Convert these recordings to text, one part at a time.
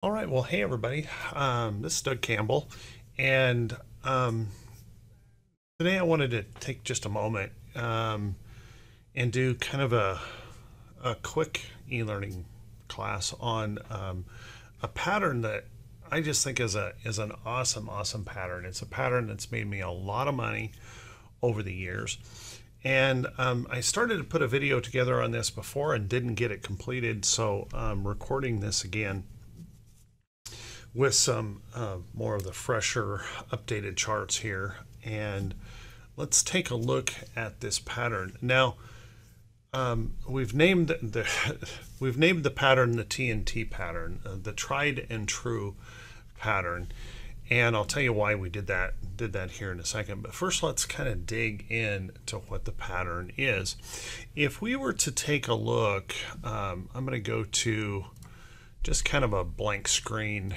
All right, well, hey everybody. This is Doug Campbell, and today I wanted to take just a moment and do kind of a quick e-learning class on a pattern that I just think is an awesome pattern. It's a pattern that's made me a lot of money over the years. And I started to put a video together on this before and didn't get it completed, so I'm recording this again with some more of the fresher updated charts here. And let's take a look at this pattern. Now, we've named the pattern the TnT pattern, the tried and true pattern. And I'll tell you why we did that here in a second. But first, let's kind of dig into what the pattern is. If we were to take a look, I'm going to go to just kind of a blank screen.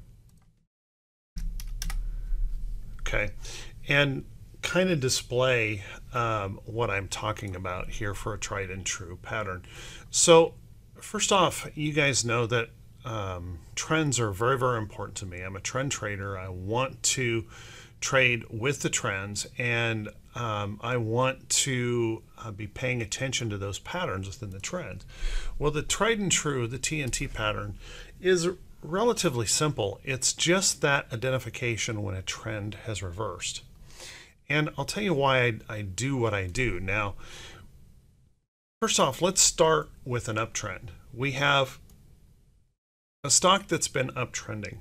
Okay, and kind of display what I'm talking about here for a tried and true pattern. So first off, you guys know that trends are very important to me. I'm a trend trader. I want to trade with the trends, and I want to be paying attention to those patterns within the trend. Well, the tried and true, the TnT pattern, is relatively simple. It's just that identification when a trend has reversed. And I'll tell you why I do what I do. Now, first off, let's start with an uptrend. We have a stock that's been uptrending.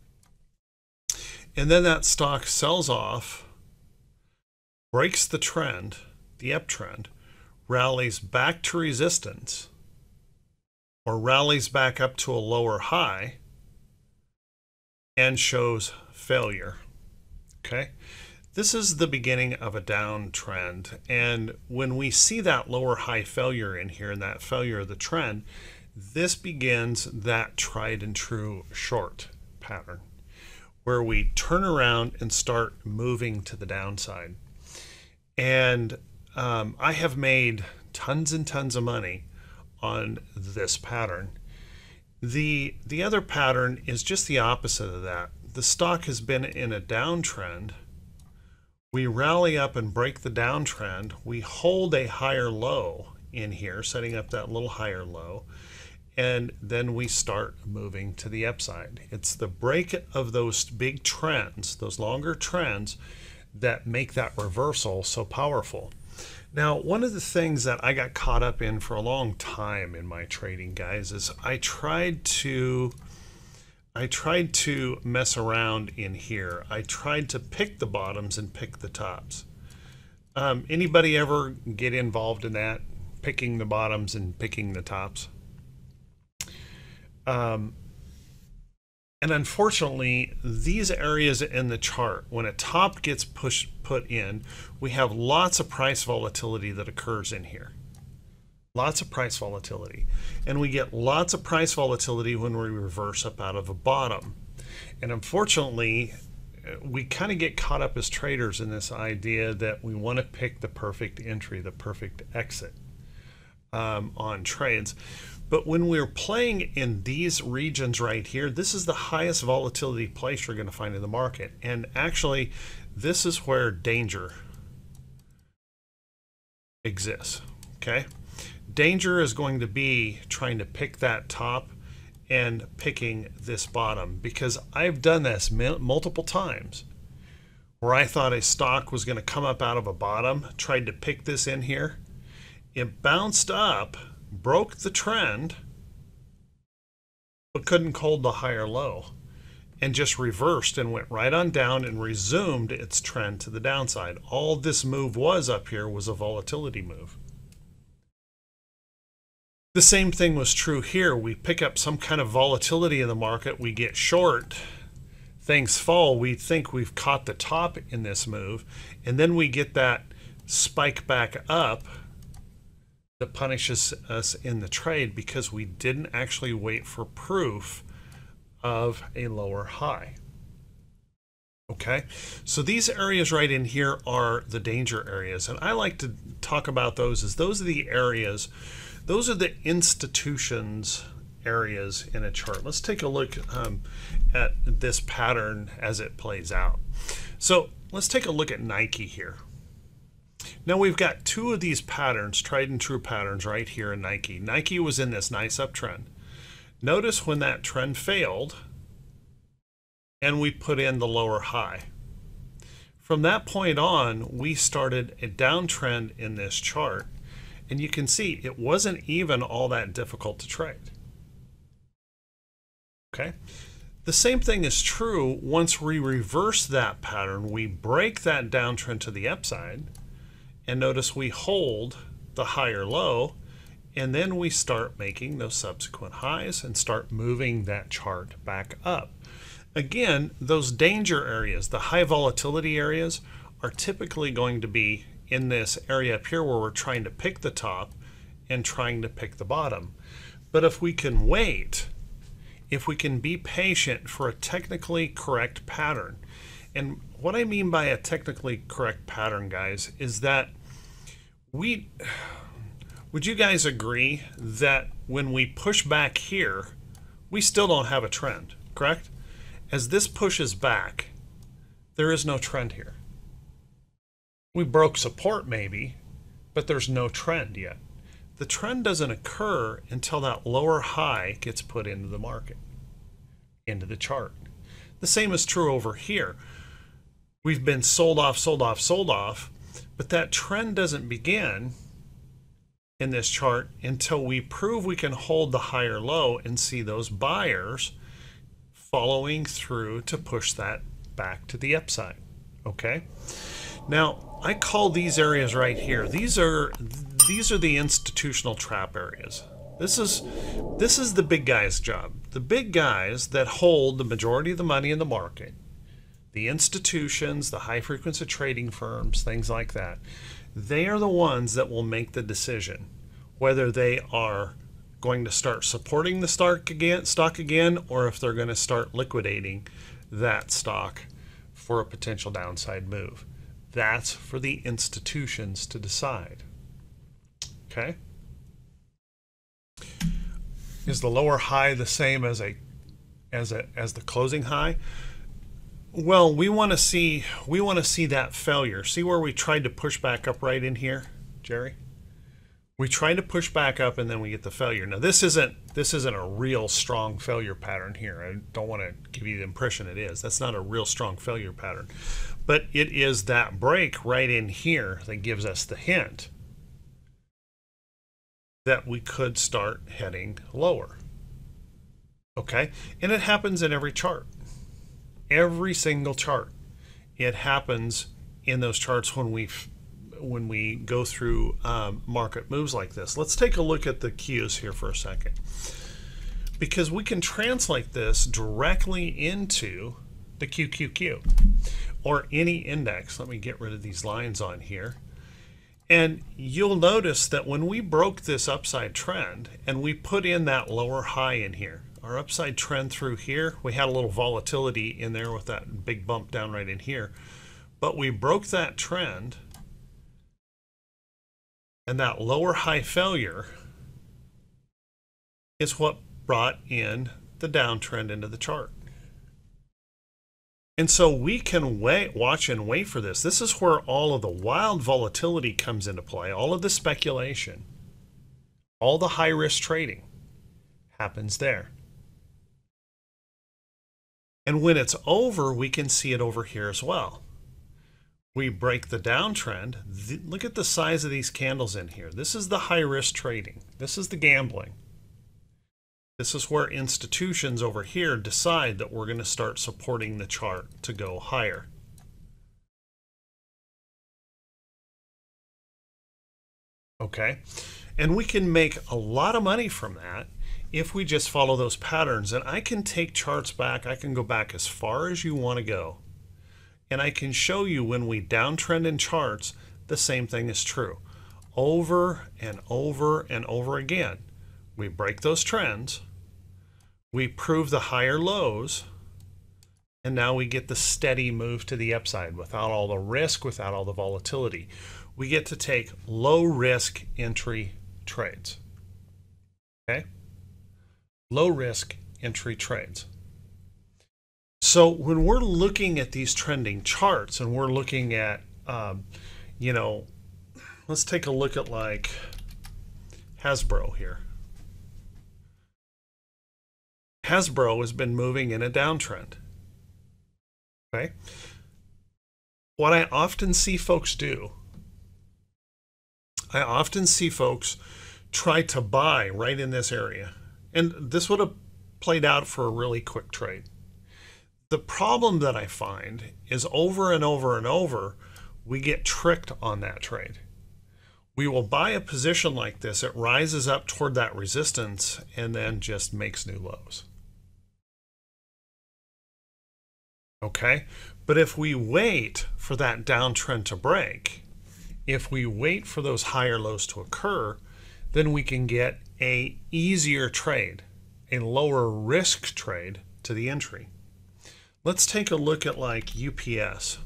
And then that stock sells off, breaks the trend, the uptrend, rallies back to resistance, or rallies back up to a lower high, and shows failure. Okay, this is the beginning of a downtrend, and when we see that lower high failure in here and that failure of the trend, this begins that tried and true short pattern where we turn around and start moving to the downside. And I have made tons and tons of money on this pattern. The other pattern is just the opposite of that. The stock has been in a downtrend. We rally up and break the downtrend. We hold a higher low in here, setting up that little higher low, and then we start moving to the upside. It's the break of those big trends, those longer trends, that make that reversal so powerful. Now, one of the things that I got caught up in for a long time in my trading, guys, is I tried to mess around in here. I tried to pick the bottoms and pick the tops. Anybody ever get involved in that, picking the bottoms and picking the tops? And unfortunately, these areas in the chart, when a top gets put in, we have lots of price volatility that occurs in here. Lots of price volatility. And we get lots of price volatility when we reverse up out of a bottom. And unfortunately, we kind of get caught up as traders in this idea that we want to pick the perfect entry, the perfect exit on trades. But when we're playing in these regions right here, this is the highest volatility place you're going to find in the market. And actually, this is where danger exists. Okay? Danger is going to be trying to pick that top and picking this bottom, because I've done this multiple times where I thought a stock was going to come up out of a bottom, tried to pick this in here. It bounced up, broke the trend, but couldn't hold the higher low, and just reversed and went right on down and resumed its trend to the downside. All this move was up here was a volatility move. The same thing was true here. We pick up some kind of volatility in the market, we get short, things fall, we think we've caught the top in this move, and then we get that spike back up that punishes us in the trade because we didn't actually wait for proof of a lower high. Okay, so these areas right in here are the danger areas, and I like to talk about those as those are the areas, those are the institutions areas in a chart. Let's take a look at this pattern as it plays out. So let's take a look at Nike here. Now we've got two of these patterns, tried and true patterns right here in Nike. Nike was in this nice uptrend. Notice when that trend failed and we put in the lower high. From that point on, we started a downtrend in this chart. And you can see it wasn't even all that difficult to trade. Okay. The same thing is true once we reverse that pattern, we break that downtrend to the upside, and notice we hold the higher low, and then we start making those subsequent highs and start moving that chart back up. Again, those danger areas, the high volatility areas, are typically going to be in this area up here where we're trying to pick the top and trying to pick the bottom. But if we can wait, if we can be patient for a technically correct pattern, and what I mean by a technically correct pattern, guys, is that would you guys agree that when we push back here, we still don't have a trend, correct? As this pushes back, there is no trend here. We broke support maybe, but there's no trend yet. The trend doesn't occur until that lower high gets put into the market, into the chart. The same is true over here. We've been sold off, sold off, sold off, but that trend doesn't begin in this chart until we prove we can hold the higher low and see those buyers following through to push that back to the upside. Okay? Now, I call these areas right here, these are the institutional trap areas. This is the big guys' job. The big guys that hold the majority of the money in the market, the institutions, the high frequency trading firms, things like that, they are the ones that will make the decision whether they are going to start supporting the stock again, or if they're going to start liquidating that stock for a potential downside move. That's for the institutions to decide. Okay? Is the lower high the same as the closing high? Well, we want to see that failure. See where we tried to push back up right in here, Jerry? We try to push back up and then we get the failure. Now this isn't a real strong failure pattern here. I don't want to give you the impression it is. That's not a real strong failure pattern. But it is that break right in here that gives us the hint that we could start heading lower. Okay? And it happens in every chart. Every single chart. It happens in those charts when we go through market moves like this. Let's take a look at the cues here for a second, because we can translate this directly into the QQQ or any index. Let me get rid of these lines on here. And you'll notice that when we broke this upside trend and we put in that lower high in here, our upside trend through here, we had a little volatility in there with that big bump down right in here, but we broke that trend, and that lower high failure is what brought in the downtrend into the chart. And so we can watch and wait for this. This is where all of the wild volatility comes into play. All of the speculation, all the high risk trading happens there. And when it's over, we can see it over here as well. We break the downtrend. Look at the size of these candles in here. This is the high risk trading. This is the gambling. This is where institutions over here decide that we're going to start supporting the chart to go higher. Okay, and we can make a lot of money from that if we just follow those patterns. And I can take charts back. I can go back as far as you want to go. And I can show you when we downtrend in charts, the same thing is true. Over and over and over again. We break those trends. We prove the higher lows. And now we get the steady move to the upside without all the risk, without all the volatility. We get to take low risk entry trades. Okay? low risk entry trades. So when we're looking at these trending charts and we're looking at, you know, let's take a look at like Hasbro here. Hasbro has been moving in a downtrend. Okay. What I often see folks do, I often see folks try to buy right in this area. And this would have played out for a really quick trade. The problem that I find is over and over and over, we get tricked on that trade. We will buy a position like this, it rises up toward that resistance and then just makes new lows. Okay, but if we wait for that downtrend to break, if we wait for those higher lows to occur, then we can get a easier trade, a lower risk trade to the entry. Let's take a look at like UPS.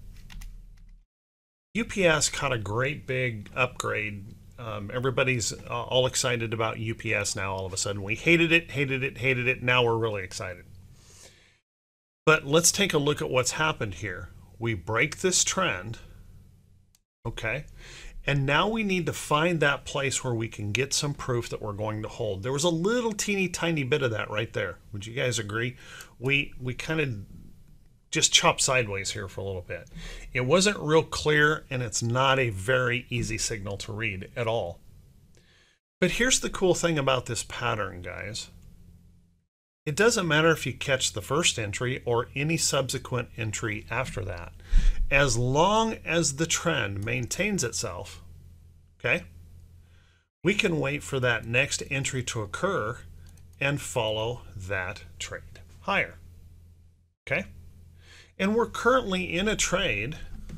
UPS caught a great big upgrade. Everybody's all excited about UPS now all of a sudden. We hated it. Now we're really excited. But let's take a look at what's happened here. We break this trend, okay? And now we need to find that place where we can get some proof that we're going to hold. There was a little teeny tiny bit of that right there. Would you guys agree? We kind of just chopped sideways here for a little bit. It wasn't real clear, and it's not a very easy signal to read at all. But here's the cool thing about this pattern, guys. It doesn't matter if you catch the first entry or any subsequent entry after that. As long as the trend maintains itself, okay, we can wait for that next entry to occur and follow that trade higher, okay? And we're currently in a trade.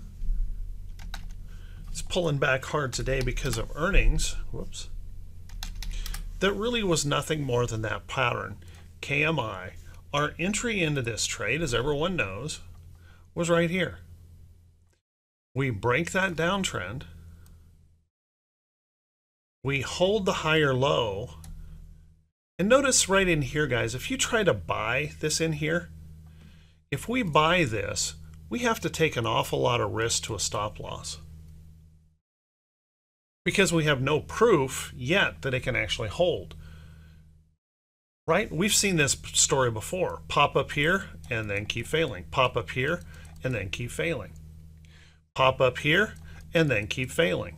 It's pulling back hard today because of earnings. Whoops. That really was nothing more than that pattern. KMI, our entry into this trade, as everyone knows, was right here. We break that downtrend. We hold the higher low. And notice right in here, guys, if you try to buy this in here, if we buy this, we have to take an awful lot of risk to a stop loss, because we have no proof yet that it can actually hold. Right? We've seen this story before. Pop up here and then keep failing. Pop up here and then keep failing. Pop up here and then keep failing.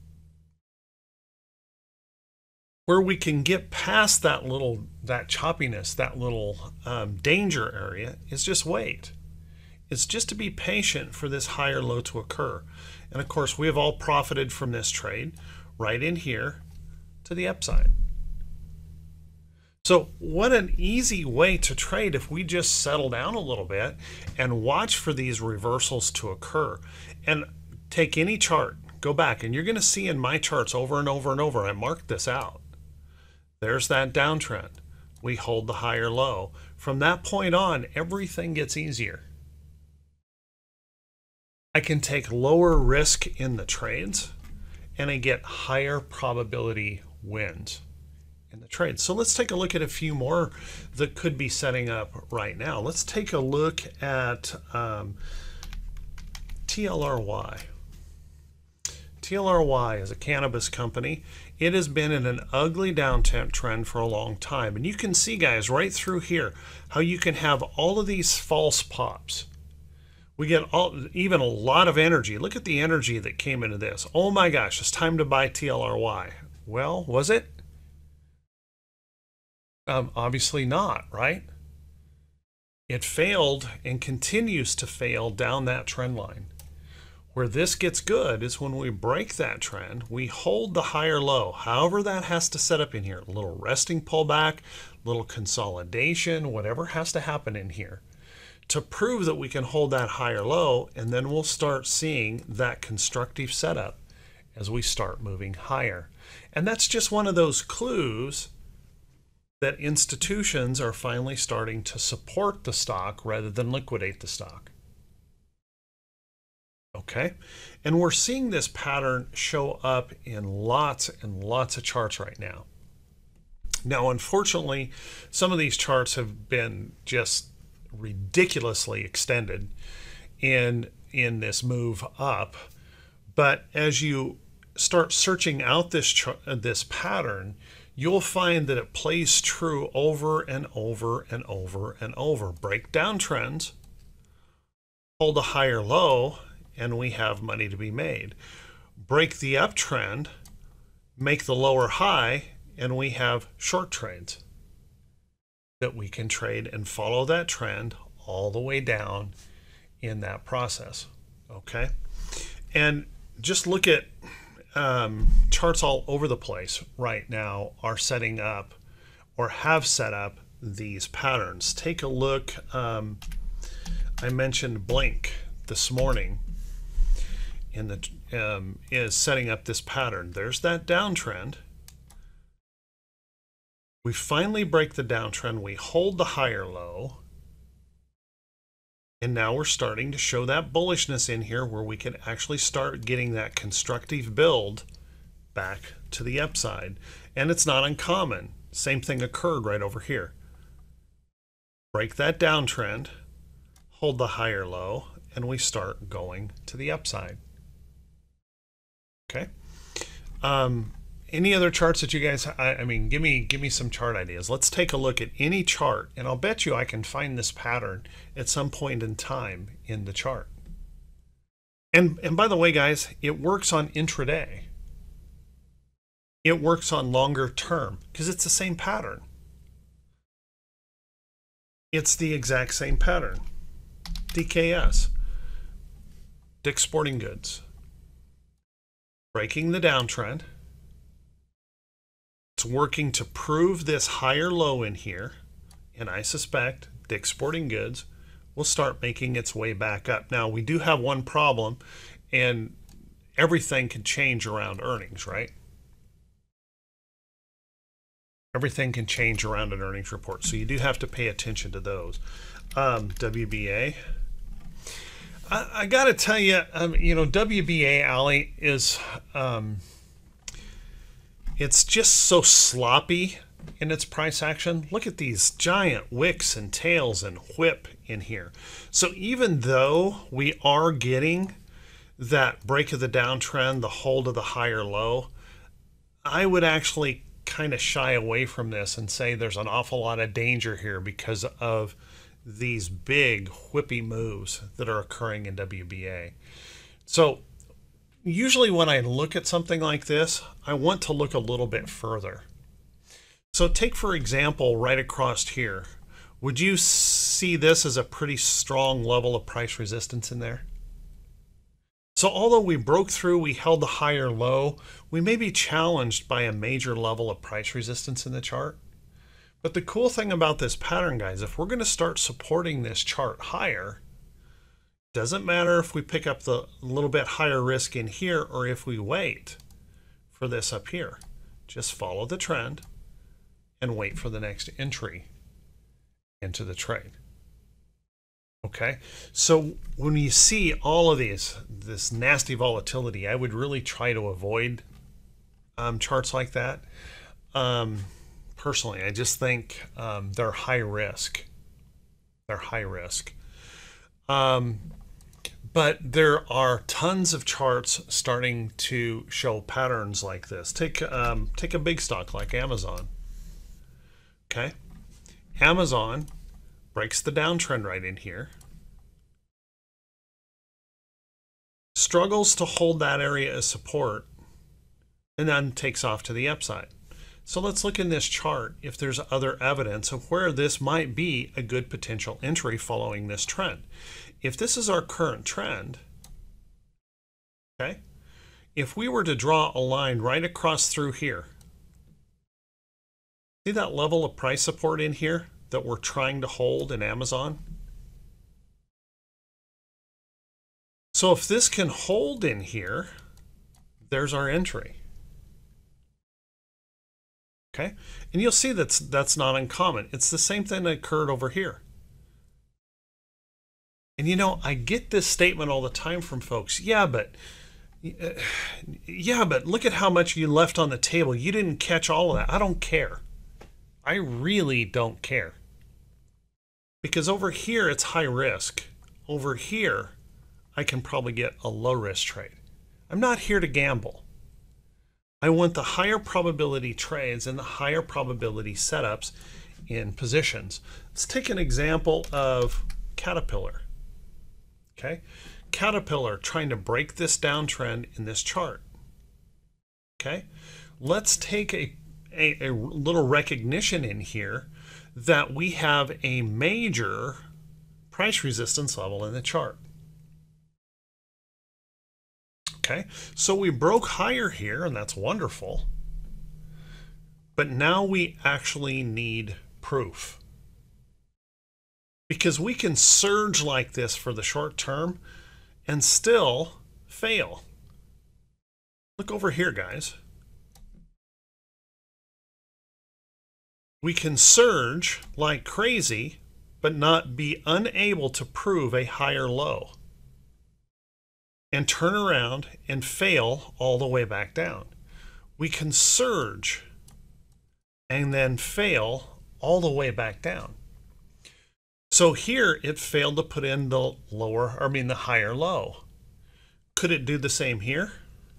Where we can get past that choppiness, that little danger area, is just wait. It's just to be patient for this higher low to occur. And of course, we have all profited from this trade right in here to the upside. So what an easy way to trade if we just settle down a little bit and watch for these reversals to occur. And take any chart, go back, and you're going to see in my charts over and over and over, I marked this out. There's that downtrend. We hold the higher low. From that point on, everything gets easier. I can take lower risk in the trades, and I get higher probability wins in the trade. So let's take a look at a few more that could be setting up right now. Let's take a look at TLRY. TLRY is a cannabis company. It has been in an ugly downtrend for a long time. And you can see, guys, right through here, how you can have all of these false pops. We get even a lot of energy. Look at the energy that came into this. Oh my gosh, it's time to buy TLRY. Well, was it? Obviously not, right? It failed and continues to fail down that trend line. Where this gets good is when we break that trend, we hold the higher low, however that has to set up in here. A little resting pullback, little consolidation, whatever has to happen in here to prove that we can hold that higher low, and then we'll start seeing that constructive setup as we start moving higher. And that's just one of those clues that institutions are finally starting to support the stock rather than liquidate the stock. Okay, and we're seeing this pattern show up in lots and lots of charts right now. Now, unfortunately, some of these charts have been just ridiculously extended in this move up. But as you start searching out this pattern, you'll find that it plays true over and over and over and over. Break downtrends, hold a higher low, and we have money to be made. Break the uptrend, make the lower high, and we have short trades that we can trade and follow that trend all the way down in that process. Okay, and just look at charts all over the place right now are setting up or have set up these patterns. Take a look. I mentioned Blink this morning in the is setting up this pattern. There's that downtrend. We finally break the downtrend. We hold the higher low. And now we're starting to show that bullishness in here where we can actually start getting that constructive build back to the upside. And it's not uncommon. Same thing occurred right over here. Break that downtrend, hold the higher low, and we start going to the upside. Okay. Any other charts that you guys, I mean, give me some chart ideas. Let's take a look at any chart, and I'll bet you I can find this pattern at some point in time in the chart. And by the way, guys, it works on intraday. It works on longer term because it's the same pattern. It's the exact same pattern. DKS, Dick's Sporting Goods, breaking the downtrend. It's working to prove this higher low in here, and I suspect Dick's Sporting Goods will start making its way back up. Now, we do have one problem, and everything can change around earnings, right? Everything can change around an earnings report, so you do have to pay attention to those. WBA. I got to tell you, you know, WBA, Ali, is... it's just so sloppy in its price action. Look at these giant wicks and tails and whip in here. So even though we are getting that break of the downtrend, the hold of the higher low, I would actually kind of shy away from this and say there's an awful lot of danger here because of these big whippy moves that are occurring in WBA. So usually when I look at something like this, I want to look a little bit further. So take, for example, right across here. Would you see this as a pretty strong level of price resistance in there? So although we broke through, we held the higher low, we may be challenged by a major level of price resistance in the chart. But the cool thing about this pattern, guys, if we're going to start supporting this chart higher, doesn't matter if we pick up the little bit higher risk in here or if we wait for this up here. Just follow the trend and wait for the next entry into the trade. Okay, so when you see all of this nasty volatility, I would really try to avoid charts like that. Personally, I just think they're high risk. They're high risk. But there are tons of charts starting to show patterns like this. Take a big stock like Amazon. Okay, Amazon breaks the downtrend right in here, struggles to hold that area as support, and then takes off to the upside. So let's look in this chart if there's other evidence of where this might be a good potential entry following this trend. If this is our current trend, okay, if we were to draw a line right across through here, see that level of price support in here that we're trying to hold in Amazon? So if this can hold in here, there's our entry. Okay, and you'll see that's not uncommon. It's the same thing that occurred over here. And you know, I get this statement all the time from folks. Yeah, but look at how much you left on the table. You didn't catch all of that. I don't care. I really don't care. Because over here, it's high risk. Over here, I can probably get a low risk trade. I'm not here to gamble. I want the higher probability trades and the higher probability setups in positions. Let's take an example of Caterpillar. Okay, Caterpillar trying to break this downtrend in this chart. Okay, let's take a little recognition in here that we have a major price resistance level in the chart. Okay, so we broke higher here, and that's wonderful. But now we actually need proof. Because we can surge like this for the short term and still fail. Look over here, guys. We can surge like crazy, but not be unable to prove a higher low. And turn around and fail all the way back down. We can surge and then fail all the way back down. So here it failed to put in the the higher low. Could it do the same here?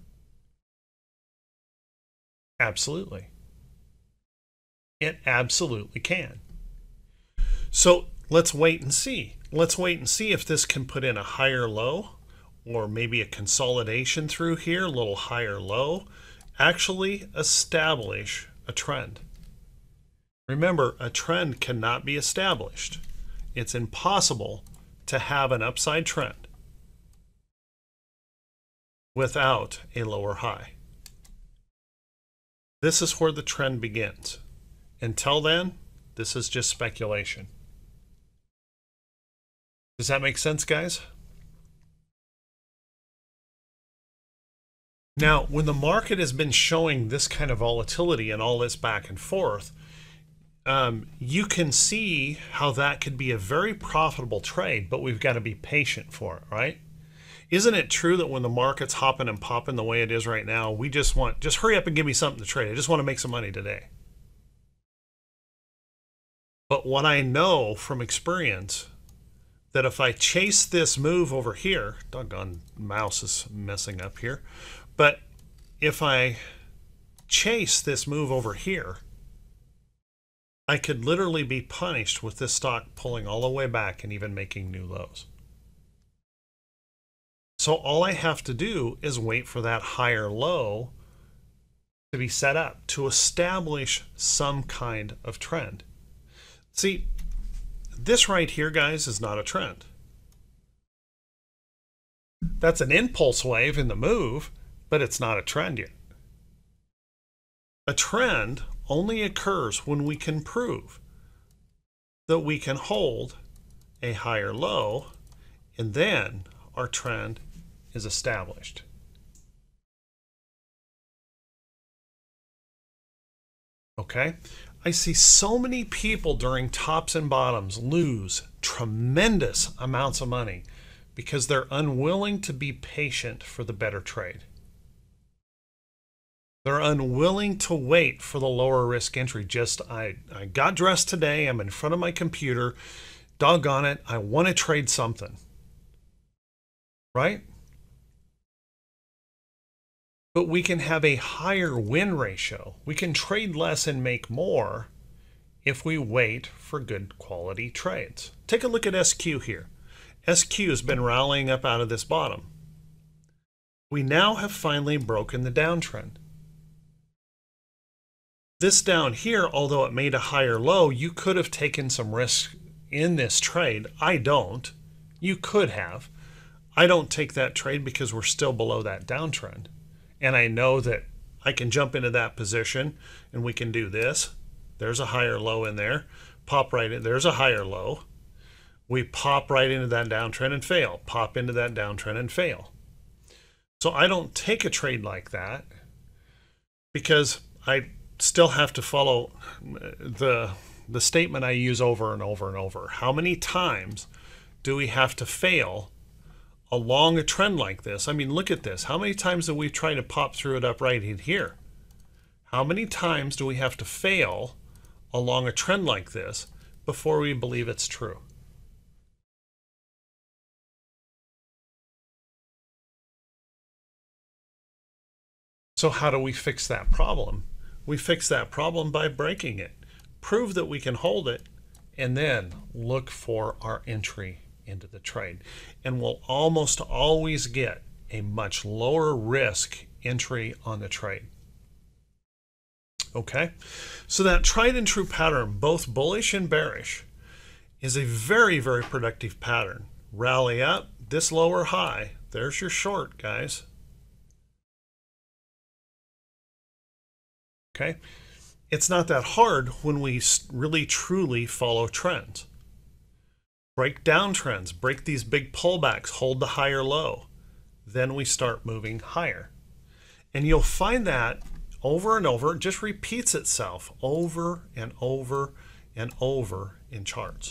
Absolutely. It absolutely can. So let's wait and see. Let's wait and see if this can put in a higher low, or maybe a consolidation through here, a little higher low, actually establish a trend. Remember, a trend cannot be established. It's impossible to have an upside trend without a lower high. This is where the trend begins. Until then, this is just speculation. Does that make sense, guys? Now, when the market has been showing this kind of volatility and all this back and forth, you can see how that could be a very profitable trade, but we've got to be patient for it, right? Isn't it true that when the market's hopping and popping the way it is right now, we just hurry up and give me something to trade. I just want to make some money today. But what I know from experience, that if I chase this move over here, doggone mouse is messing up here, but if I chase this move over here, I could literally be punished with this stock pulling all the way back and even making new lows. So all I have to do is wait for that higher low to be set up to establish some kind of trend. See, this right here, guys, is not a trend. That's an impulse wave in the move, but it's not a trend yet. A trend only occurs when we can prove that we can hold a higher low, and then our trend is established. Okay? I see so many people during tops and bottoms lose tremendous amounts of money because they're unwilling to be patient for the better trade. They're unwilling to wait for the lower risk entry. I got dressed today, I'm in front of my computer, doggone it, I want to trade something. Right? But we can have a higher win ratio. We can trade less and make more if we wait for good quality trades. Take a look at SQ here. SQ has been rallying up out of this bottom. We now have finally broken the downtrend. This down here, although it made a higher low, you could have taken some risk in this trade. I don't. You could have. I don't take that trade because we're still below that downtrend. And I know that I can jump into that position and we can do this. There's a higher low in there. Pop right in. There's a higher low. We pop right into that downtrend and fail. Pop into that downtrend and fail. So I don't take a trade like that because I still have to follow the statement I use over and over and over. How many times do we have to fail along a trend like this? I mean, look at this. How many times do we try to pop through it up right in here? How many times do we have to fail along a trend like this before we believe it's true. So how do we fix that problem? We fix that problem by breaking it. Prove that we can hold it, and then look for our entry into the trade. And we'll almost always get a much lower risk entry on the trade. Okay, so that tried and true pattern, both bullish and bearish, is a very, very productive pattern. Rally up, this lower high, there's your short, guys. Okay, it's not that hard when we really truly follow trends. Break down trends, break these big pullbacks, hold the higher low. Then we start moving higher. And you'll find that over and over, it just repeats itself over and over and over in charts.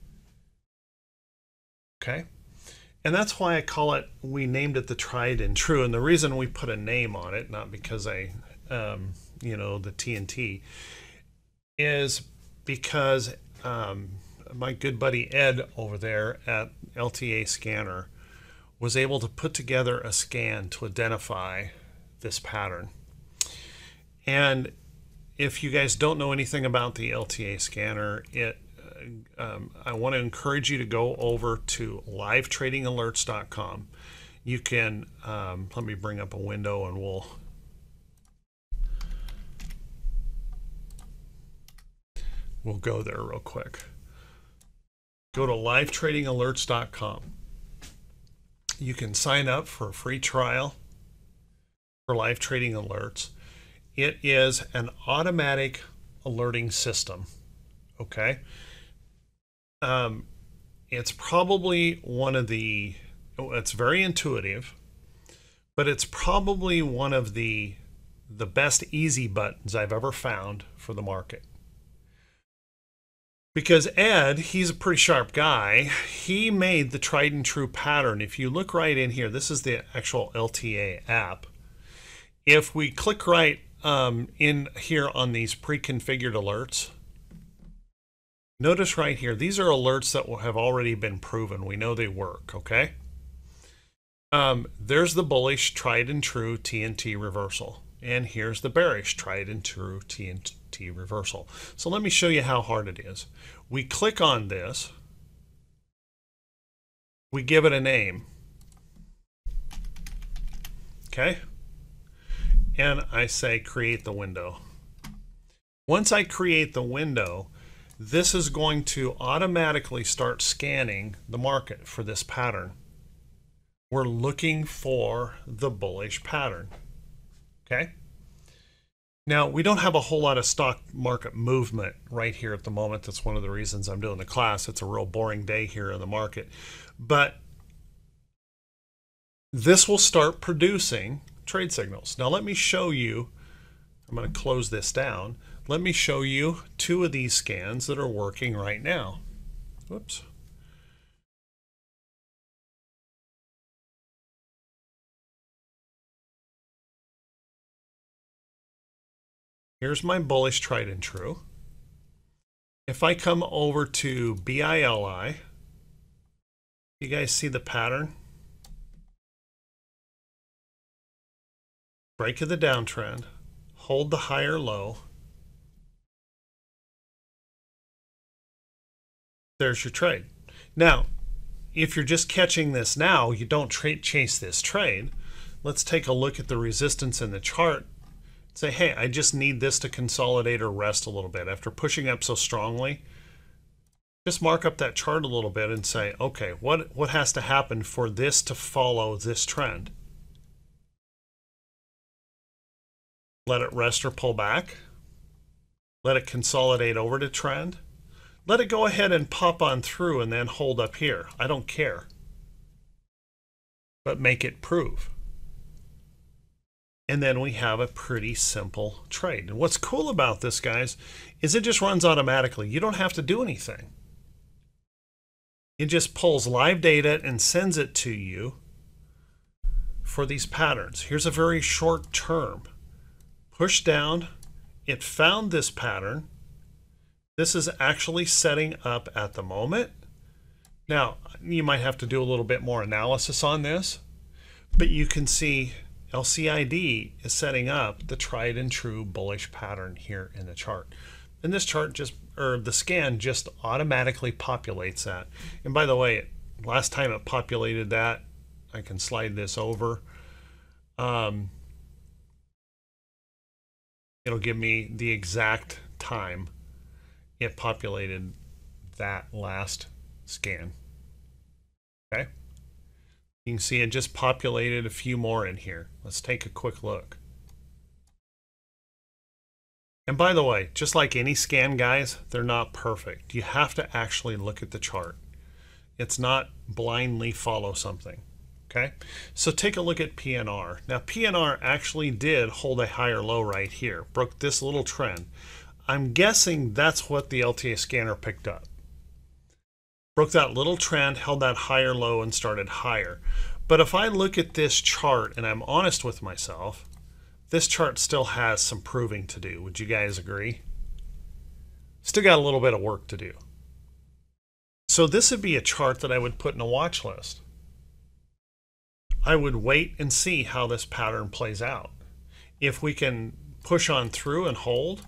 Okay, and that's why I call it, we named it the tried and true. And the reason we put a name on it, not because you know, the TnT, is because my good buddy Ed over there at LTA Scanner was able to put together a scan to identify this pattern. And if you guys don't know anything about the LTA Scanner, I want to encourage you to go over to livetradingalerts.com. You can, let me bring up a window and we'll go there real quick. Go to livetradingalerts.com. You can sign up for a free trial for Live Trading Alerts. It is an automatic alerting system. Okay. It's probably one of the, it's very intuitive, but it's probably one of the best easy buttons I've ever found for the market. Because Ed, he's a pretty sharp guy. He made the tried and true pattern. If you look right in here, this is the actual LTA app. If we click right in here on these pre-configured alerts, notice right here, these are alerts that have already been proven. We know they work, okay? There's the bullish tried and true TnT reversal. And here's the bearish tried and true TnT reversal. So let me show you how hard it is. We click on this. We give it a name. Okay? And I say create the window. Once I create the window, this is going to automatically start scanning the market for this pattern. We're looking for the bullish pattern. Okay? Now, we don't have a whole lot of stock market movement right here at the moment. That's one of the reasons I'm doing the class. It's a real boring day here in the market. But this will start producing trade signals. Now, let me show you. I'm going to close this down. Let me show you two of these scans that are working right now. Whoops. Here's my bullish tried and true. If I come over to BILI, you guys see the pattern? Break of the downtrend, hold the higher low. There's your trade. Now, if you're just catching this now, you don't chase this trade. Let's take a look at the resistance in the chart. Say, hey, I just need this to consolidate or rest a little bit. After pushing up so strongly, just mark up that chart a little bit and say, okay, what has to happen for this to follow this trend? Let it rest or pull back. Let it consolidate over to trend. Let it go ahead and pop on through and then hold up here. I don't care. But make it prove. And then we have a pretty simple trade. And what's cool about this, guys, is it just runs automatically. You don't have to do anything. It just pulls live data and sends it to you for these patterns. Here's a very short term. Push down. It found this pattern. This is actually setting up at the moment. Now, you might have to do a little bit more analysis on this, but you can see LCID is setting up the tried and true bullish pattern here in the chart. And this chart just, or the scan just automatically populates that. And by the way, last time it populated that, I can slide this over. It'll give me the exact time it populated that last scan. Okay. You can see it just populated a few more in here. Let's take a quick look. And by the way, just like any scan, guys, they're not perfect. You have to actually look at the chart. It's not blindly follow something. Okay, so take a look at PNR. Now PNR actually did hold a higher low right here, broke this little trend. I'm guessing that's what the LTA scanner picked up. Broke that little trend, held that higher low, and started higher. But if I look at this chart and I'm honest with myself, this chart still has some proving to do. Would you guys agree? Still got a little bit of work to do. So this would be a chart that I would put in a watch list. I would wait and see how this pattern plays out. If we can push on through and hold,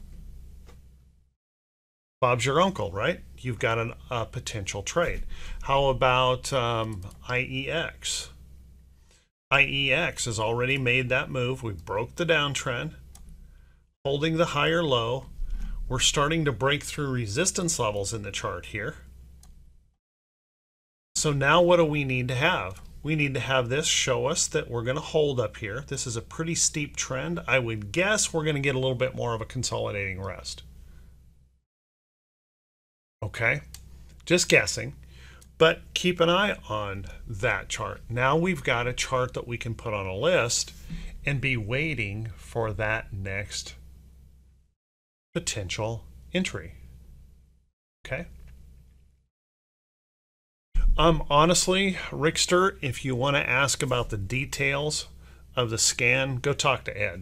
Bob's your uncle, right? You've got a potential trade. How about IEX? IEX has already made that move. We broke the downtrend, holding the higher low. We're starting to break through resistance levels in the chart here. So now what do we need to have? We need to have this show us that we're going to hold up here. This is a pretty steep trend. I would guess we're going to get a little bit more of a consolidating rest. Okay, just guessing, but keep an eye on that chart. Now we've got a chart that we can put on a list and be waiting for that next potential entry. Okay. Honestly, Rickster, if you want to ask about the details of the scan, go talk to Ed.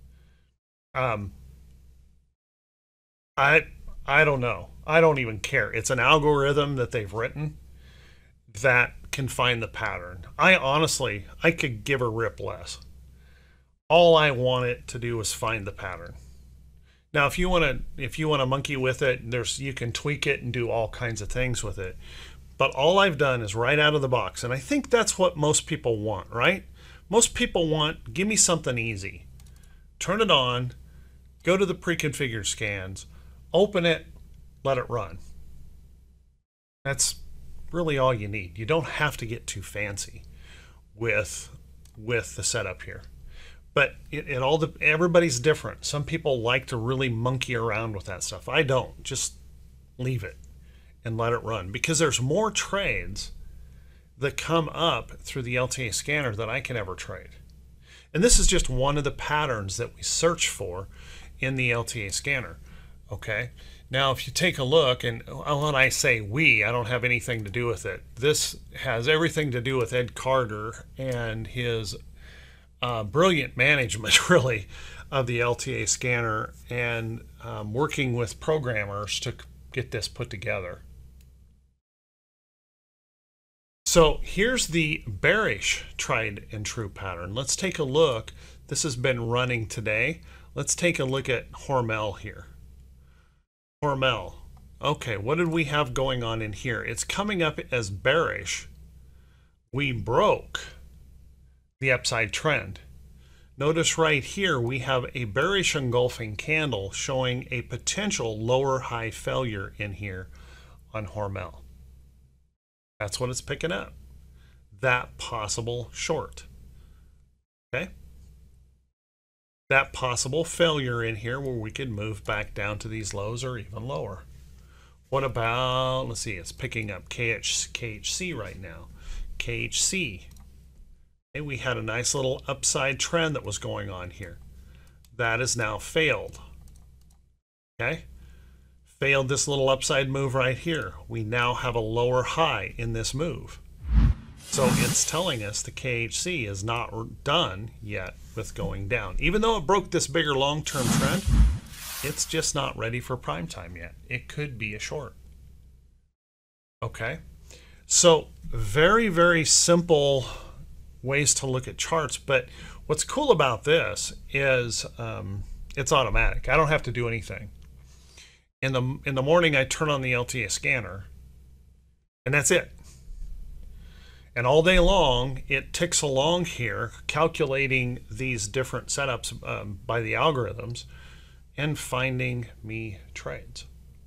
I don't know. I don't even care. It's an algorithm that they've written that can find the pattern. I could give a rip less. All I want it to do is find the pattern. Now, if you want to monkey with it, you can tweak it and do all kinds of things with it. But all I've done is right out of the box, and I think that's what most people want, right? Most people want, give me something easy. Turn it on, go to the pre-configured scans, open it, let it run. That's really all you need. You don't have to get too fancy with the setup here. But everybody's different. Some people like to really monkey around with that stuff. I don't. Just leave it and let it run, because there's more trades that come up through the LTA scanner than I can ever trade. And this is just one of the patterns that we search for in the LTA scanner. Okay, now if you take a look, and when I say we, I don't have anything to do with it. This has everything to do with Ed Carter and his brilliant management, really, of the LTA scanner, and working with programmers to get this put together. So here's the bearish tried and true pattern. Let's take a look. This has been running today. Let's take a look at Hormel here. Hormel. Okay, what did we have going on in here? It's coming up as bearish. We broke the upside trend. Notice right here we have a bearish engulfing candle showing a potential lower high failure in here on Hormel. That's what it's picking up. That possible short. Okay? That possible failure in here where we could move back down to these lows or even lower. What about, let's see, it's picking up KHC right now. KHC. Okay, we had a nice little upside trend that was going on here. That has now failed. Okay? Failed this little upside move right here. We now have a lower high in this move. So it's telling us the KHC is not done yet with going down. Even though it broke this bigger long-term trend, it's just not ready for prime time yet. It could be a short. Okay, so very, very simple ways to look at charts, but what's cool about this is it's automatic. I don't have to do anything. In the morning, I turn on the LTA scanner, and that's it. And all day long, it ticks along here, calculating these different setups by the algorithms and finding me trades.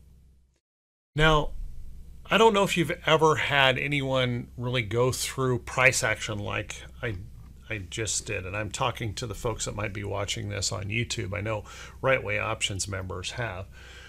Now, I don't know if you've ever had anyone really go through price action like I just did, and I'm talking to the folks that might be watching this on YouTube. I know Right Way Options members have.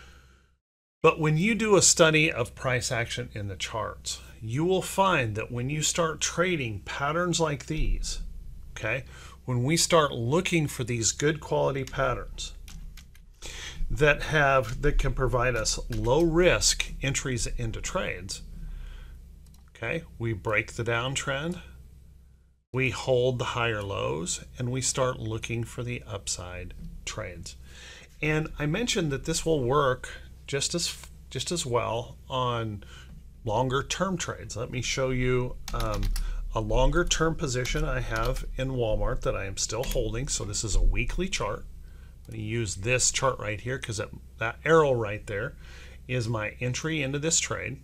But when you do a study of price action in the charts, you will find that when you start trading patterns like these, okay, when we start looking for these good quality patterns that can provide us low risk entries into trades, okay, we break the downtrend, we hold the higher lows, and we start looking for the upside trades. And I mentioned that this will work just as well on longer term trades. Let me show you a longer term position I have in Walmart that I am still holding. So this is a weekly chart. I'm going to use this chart right here because that arrow right there is my entry into this trade.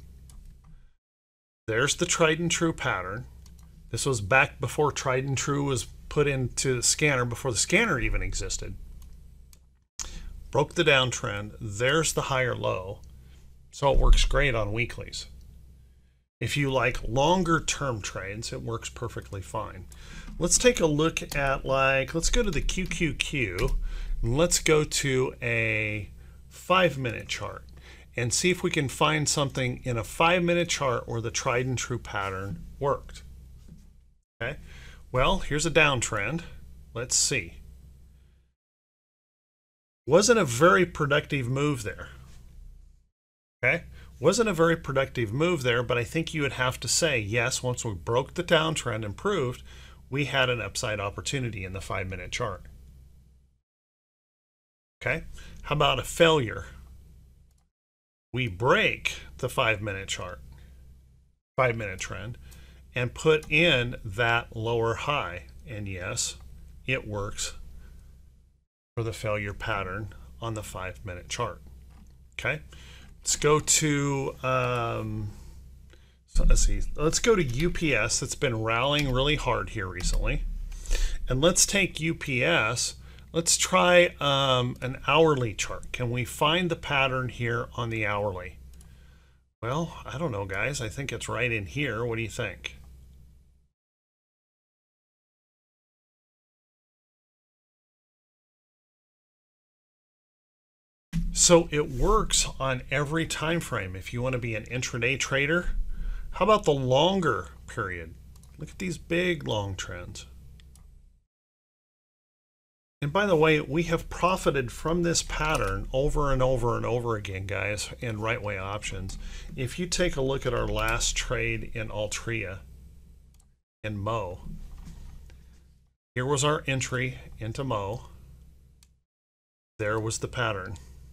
There's the tried and true pattern. This was back before tried and true was put into the scanner, before the scanner even existed. Broke the downtrend. There's the higher low. So it works great on weeklies. If you like longer term trades, it works perfectly fine. Let's take a look at, let's go to the QQQ, and let's go to a 5-minute chart and see if we can find something in a 5-minute chart where the tried and true pattern worked. Okay, well, here's a downtrend. Let's see. Wasn't a very productive move there. Okay, wasn't a very productive move there, but I think you would have to say, yes, once we broke the downtrend and proved, we had an upside opportunity in the 5-minute chart. Okay, how about a failure? We break the 5-minute chart, 5-minute trend, and put in that lower high. And yes, it works for the failure pattern on the 5-minute chart. Okay, let's go to let's go to UPS. That's been rallying really hard here recently, and let's take UPS. Let's try an hourly chart. Can we find the pattern here on the hourly? Well, I don't know, guys. I think it's right in here. What do you think? So it works on every time frame. If you want to be an intraday trader, how about the longer period? Look at these big long trends. And by the way, we have profited from this pattern over and over and over again, guys, in Right Way Options. If you take a look at our last trade in Altria in Mo, here was our entry into Mo. There was the pattern.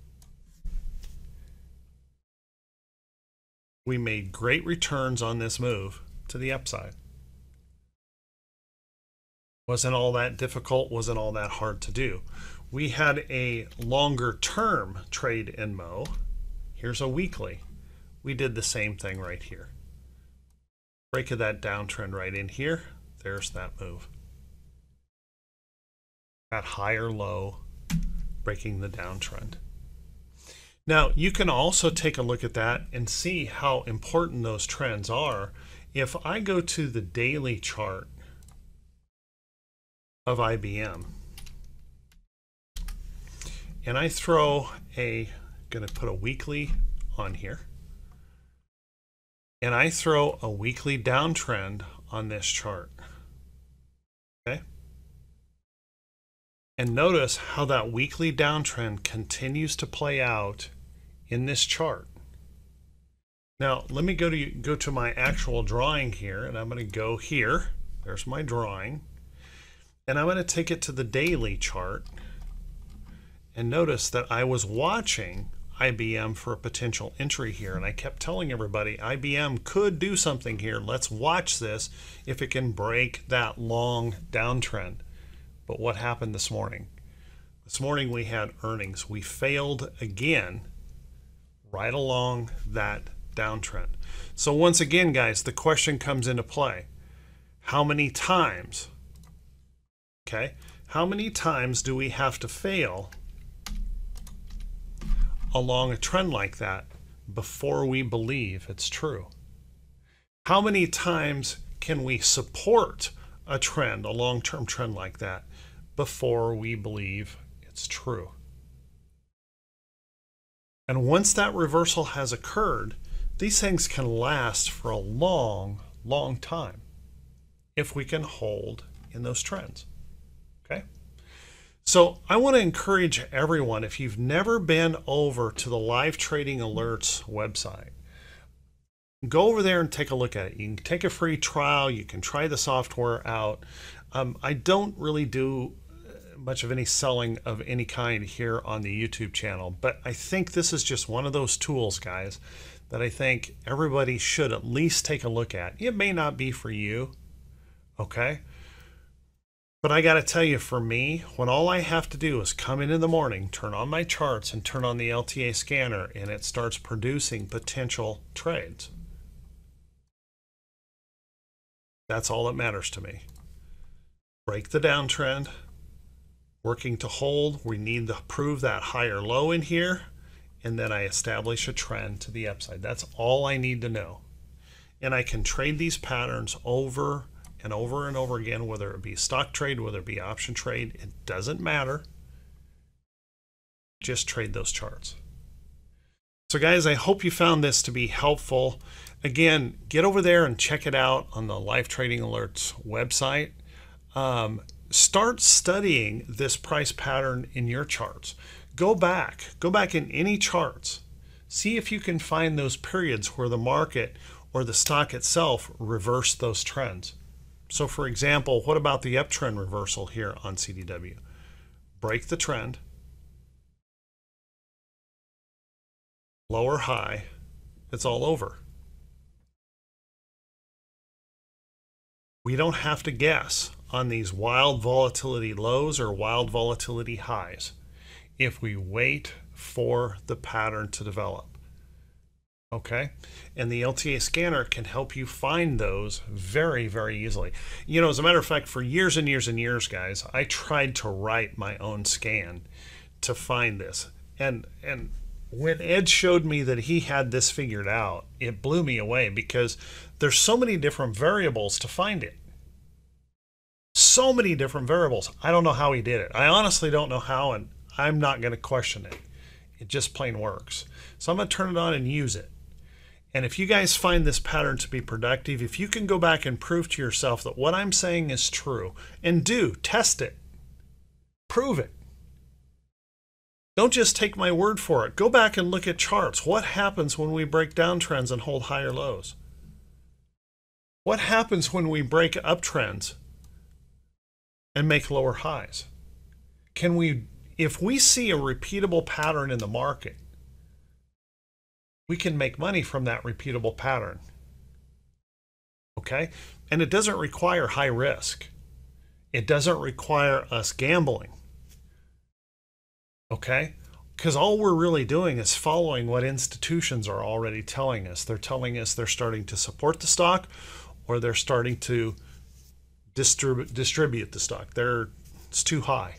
We made great returns on this move to the upside. Wasn't all that difficult, wasn't all that hard to do. We had a longer term trade in Mo. Here's a weekly. We did the same thing right here. Break of that downtrend right in here. There's that move. That higher low, breaking the downtrend. Now, you can also take a look at that and see how important those trends are. If I go to the daily chart of IBM and I throw gonna put a weekly on here, and I throw a weekly downtrend on this chart, okay? And notice how that weekly downtrend continues to play out in this chart. Now, let me go to my actual drawing here, and I'm going to go here. There's my drawing. And I'm going to take it to the daily chart. And notice that I was watching IBM for a potential entry here, and I kept telling everybody IBM could do something here. Let's watch this if it can break that long downtrend. But what happened this morning? This morning we had earnings. We failed again right along that downtrend. So once again, guys, the question comes into play. How many times, okay, how many times do we have to fail along a trend like that before we believe it's true? How many times can we support a trend, a long-term trend like that, before we believe it's true? And once that reversal has occurred, these things can last for a long, long time if we can hold in those trends. Okay? So I want to encourage everyone, if you've never been over to the Live Trading Alerts website, go over there and take a look at it. You can take a free trial. You can try the software out. I don't really do much of any selling of any kind here on the YouTube channel, but I think this is just one of those tools, guys, that I think everybody should at least take a look at. It may not be for you, okay? But I got to tell you, for me, when all I have to do is come in the morning, turn on my charts and turn on the LTA scanner, and it starts producing potential trades. That's all that matters to me. Break the downtrend, working to hold. We need to prove that higher low in here, and then I establish a trend to the upside. That's all I need to know. And I can trade these patterns over and over and over again, whether it be stock trade, whether it be option trade, it doesn't matter. Just trade those charts. So guys, I hope you found this to be helpful. Again, get over there and check it out on the Live Trading Alerts website. Start studying this price pattern in your charts. Go back in any charts. See if you can find those periods where the market or the stock itself reversed those trends. So for example, what about the uptrend reversal here on CDW? Break the trend, lower high, it's all over. We don't have to guess on these wild volatility lows or wild volatility highs if we wait for the pattern to develop. Okay? And the LTA scanner can help you find those very, very easily. You know, as a matter of fact, for years and years and years, guys, I tried to write my own scan to find this. And when Ed showed me that he had this figured out, it blew me away because there's so many different variables to find it. So many different variables. I don't know how he did it. I honestly don't know how, and I'm not going to question it. It just plain works. So I'm going to turn it on and use it. And if you guys find this pattern to be productive, if you can go back and prove to yourself that what I'm saying is true, and test it, prove it. Don't just take my word for it. Go back and look at charts. What happens when we break downtrends and hold higher lows? What happens when we break uptrends and make lower highs? If we see a repeatable pattern in the market, we can make money from that repeatable pattern. Okay? And it doesn't require high risk. It doesn't require us gambling. Okay? Because all we're really doing is following what institutions are already telling us. They're telling us they're starting to support the stock, or they're starting to distribute the stock. It's too high.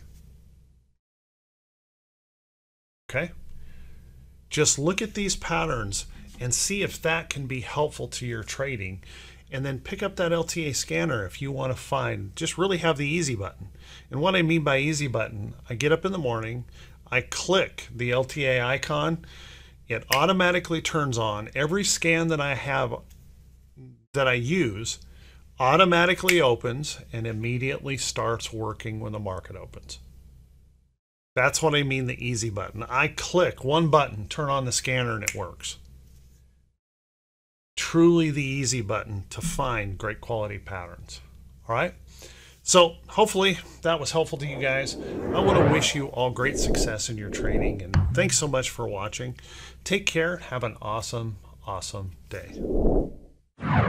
Okay? Just look at these patterns and see if that can be helpful to your trading. And then pick up that LTA scanner if you want to find, just really have the easy button. And what I mean by easy button, I get up in the morning, I click the LTA icon, it automatically turns on. Every scan that I have, that I use, automatically opens and immediately starts working when the market opens. That's what I mean, the easy button. I click one button, turn on the scanner, and it works. Truly the easy button to find great quality patterns. All right? So hopefully that was helpful to you guys. I want to wish you all great success in your training, and thanks so much for watching. Take care. Have an awesome, awesome day.